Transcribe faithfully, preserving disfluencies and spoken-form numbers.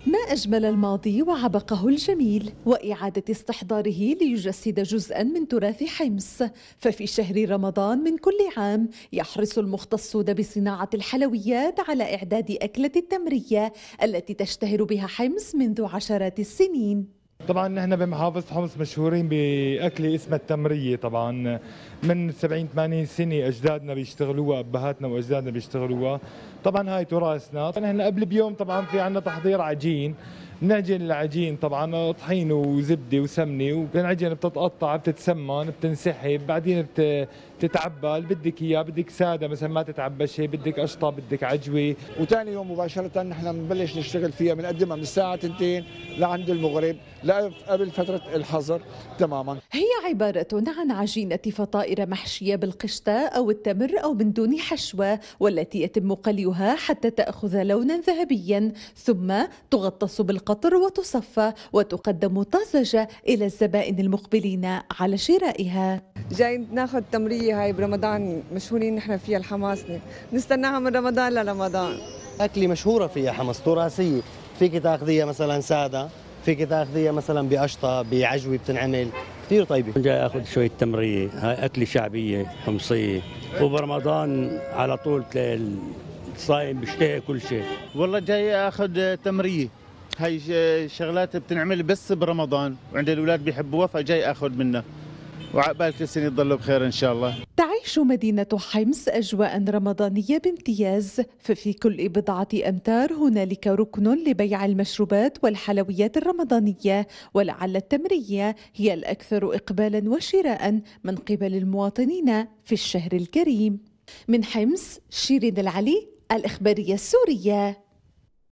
ما أجمل الماضي وعبقه الجميل وإعادة استحضاره ليجسد جزءا من تراث حمص. ففي شهر رمضان من كل عام يحرص المختصون بصناعة الحلويات على إعداد أكلة التمرية التي تشتهر بها حمص منذ عشرات السنين. طبعا نحن بمحافظة حمص مشهورين بأكلة اسمها التمرية. طبعا من سبعين ثمانين سنة أجدادنا بيشتغلوها، أبهاتنا وأجدادنا بيشتغلوها. طبعا هاي تراثنا. نحن قبل بيوم طبعا في عنا تحضير عجين، بنعجن العجين طبعا طحين وزبده وسمنه، وبنعجن بتتقطع بتتسمن بتنسحب، بعدين بتتعبى اللي بدك اياه، بدك ساده مثلا ما تتعبى شيء، بدك قشطه، بدك عجوه. وثاني يوم مباشره نحن بنبلش نشتغل فيها، بنقدمها من الساعه اثنتين لعند المغرب قبل فتره الحظر تماما. هي عباره عن عجينه فطائر محشيه بالقشطه او التمر او من دون حشوه، والتي يتم قليها حتى تاخذ لونا ذهبيا، ثم تغطس بالقطر وتصفى وتقدم طازجه الى الزبائن المقبلين على شرائها. جاي ناخذ تمريه هاي برمضان، مشهورين نحن فيها الحماصنه، نستناها من رمضان لرمضان. اكله مشهوره فيها حمص، تراثيه، فيك تاخذيها مثلا ساده، فيك تاخذيها مثلا بقشطه بعجوه بتنعمل كثير طيبه. جاي اخذ شويه تمريه، هاي اكله شعبيه حمصيه، وبرمضان على طول تلاقي الصايم بيشتهي كل شيء. والله جاي اخذ تمريه، هاي شغلات بتنعمل بس برمضان وعند الاولاد بيحبوها، فجاي اخذ منها، وعقبال كل سنه يضلوا بخير ان شاء الله. تعيش مدينة حمص أجواء رمضانية بامتياز، ففي كل بضعة أمتار هنالك ركن لبيع المشروبات والحلويات الرمضانية، ولعل التمرية هي الأكثر إقبالا وشراء من قبل المواطنين في الشهر الكريم. من حمص شيرين العلي، الإخبارية السورية.